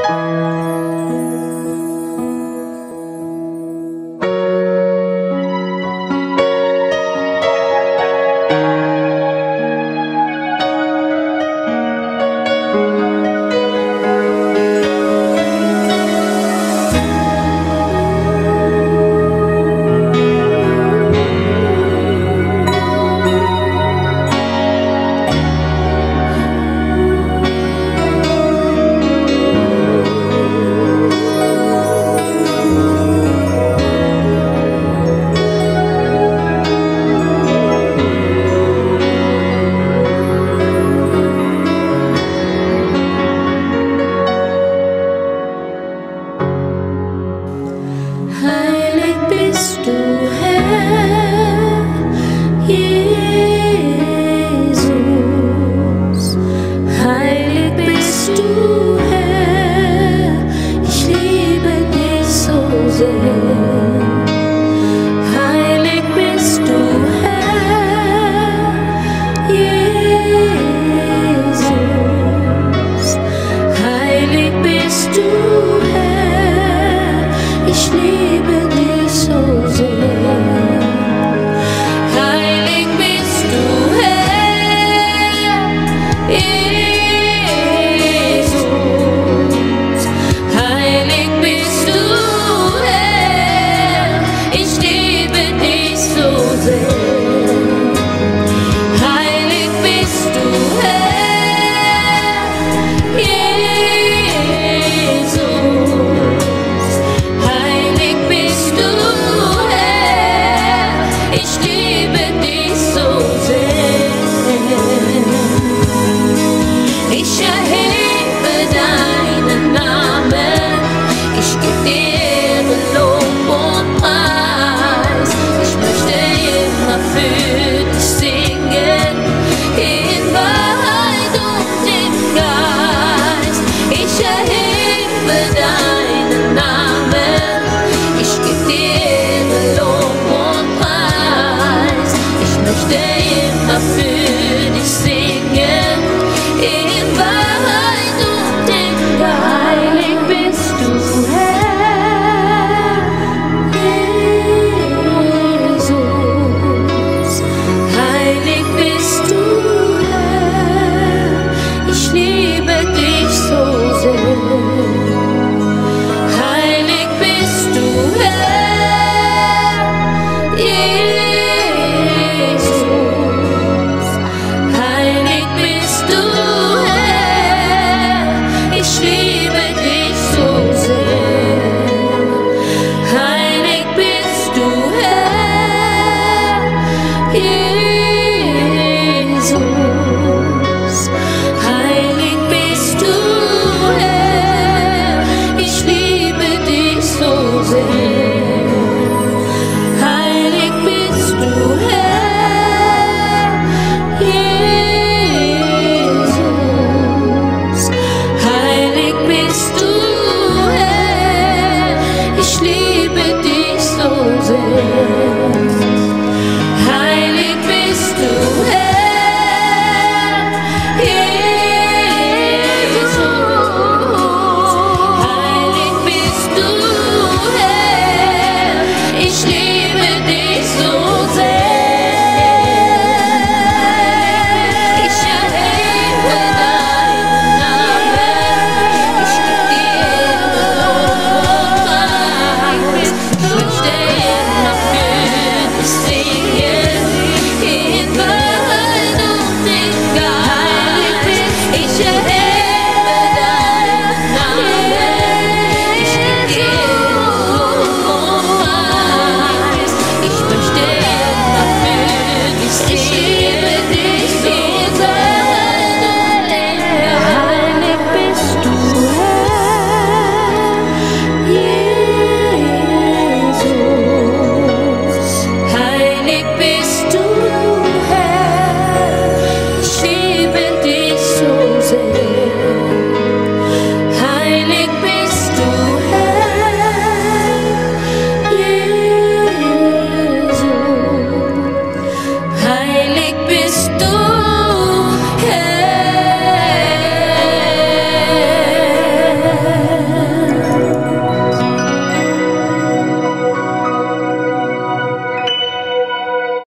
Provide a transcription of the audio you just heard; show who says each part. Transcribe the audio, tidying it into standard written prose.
Speaker 1: Heilig bist du, Herr, Jesus. Heilig bist du, Herr, ich liebe dich so sehr. Heilig bist du, Herr, Jesus. Heilig bist du, Herr, ich liebe dich so sehr. Heilig bist du, Herr, Jesus. Heilig bist du, Herr, ich liebe dich so sehr. Heilig bist du, Herr, Jesus. Heilig bist du, Herr, ich liebe dich so sehr. Ich erhebe deinen Namen, ich gebe dir Ehre, Lob und Preis. Ich möchte immer für dich singen, in Wahrheit und im Geist. Ich erhebe deinen Namen, ich gebe dir Ehre, Lob und Preis. Ich möchte immer für